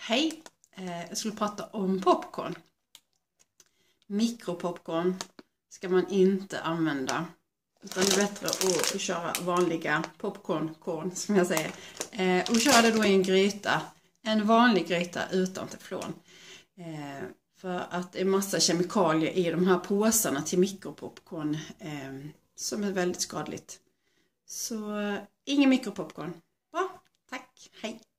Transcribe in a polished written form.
Hej, jag skulle prata om popcorn. Mikropopcorn ska man inte använda. Utan det är bättre att köra vanliga popcornkorn som jag säger. Och köra det då i en gryta. En vanlig gryta utan teflon. För att det är massa kemikalier i de här påsarna till mikropopcorn som är väldigt skadligt. Så ingen mikropopcorn. Bra, tack, hej.